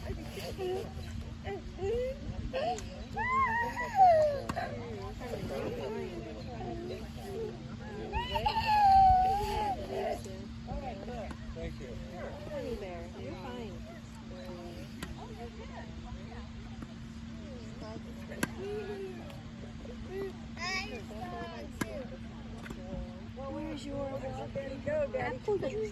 Thank you. Honey bear, you're fine. Well, where's your apple juice?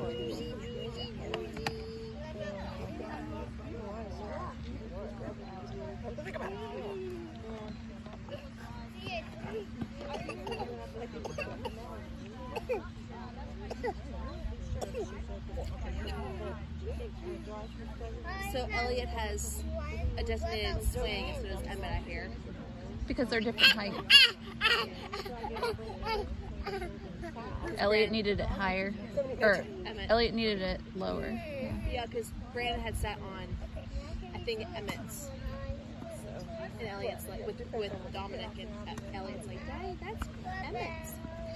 So Elliot has a designated swing as soon as Emmett, I hear. Because they're different heights. Elliot needed it higher. Or Elliot needed it lower. Yeah, because Brandon had sat on, I think, Emmett's. And Elliot's like, with Dominic, and Elliot's like, Daddy, that's Emmett's.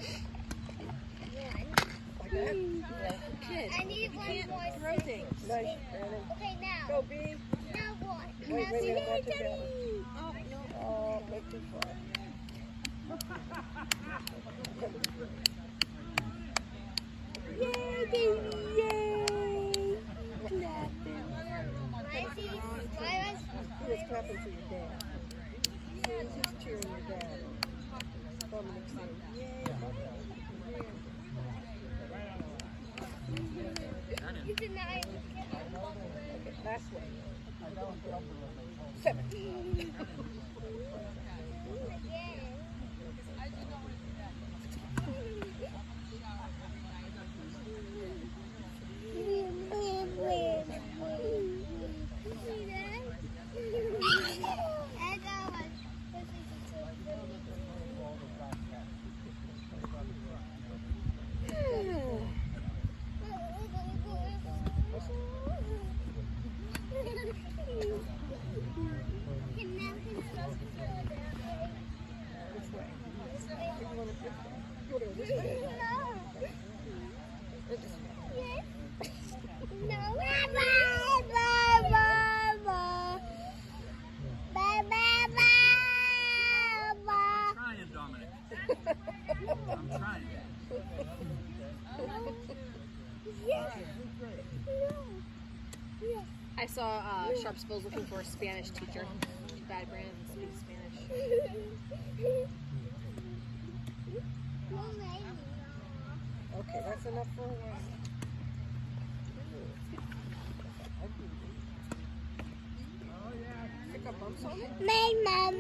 Kid, you can't throw things. Nice, Brandon. Okay, now. Go, B. Now what? Wait, Now wait, see wait, that, together. Daddy? Oh, no. Oh, make too far. Yay, baby, yay. Clapping. Why is he? Why was? He was clapping for your dad. He's just cheering your dad on. Dominic saying, yay, Papa. You did not. Okay, last one. 7. I'm trying. I saw Sharpsville's looking for a Spanish teacher. Bad Brandon speaks Spanish. Okay, that's enough for a while. Pick up bumps on it? My mom.